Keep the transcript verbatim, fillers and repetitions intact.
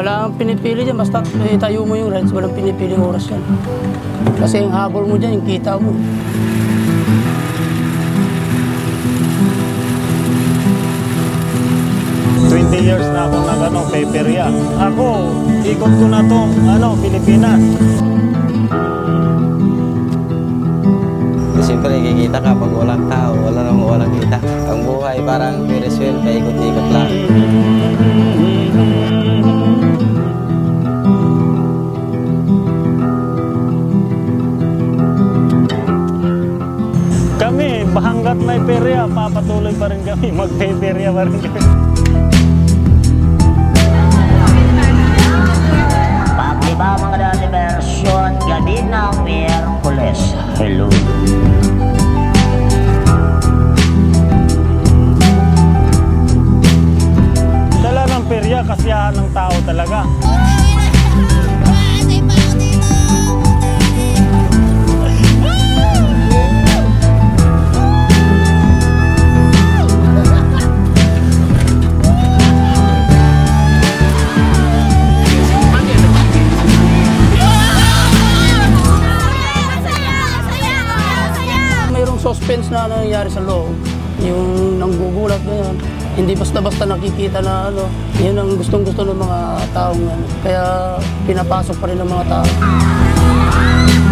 Wala kang pinipili dyan, basta eh, tayo mo yung rides, walang pinipiling oras yan. Kasi yung habol mo dyan, yung kita mo. twenty years na ako nag ano, paperya. Ako, ikot ko na tong ano, Pilipinas. Siyempre, kikita ka pag walang tao, wala nang walang kita. Ang buhay parang Ferris wheel, paikot-ikot lang. Kami, hanggat may perya, papatuloy pa rin kami, mag-perya pa rin kami. Pagliba mga dati version, gabi ng Miyerkules. Hello. Dala ng perya, kasiyahan ng tao talaga. Suspense na nangyayari sa loob, yung nanggugulat ganyan. Hindi basta-basta nakikita na ano, yun ang gustong-gusto ng mga taong ano. Kaya pinapasok pa rin ng mga tao.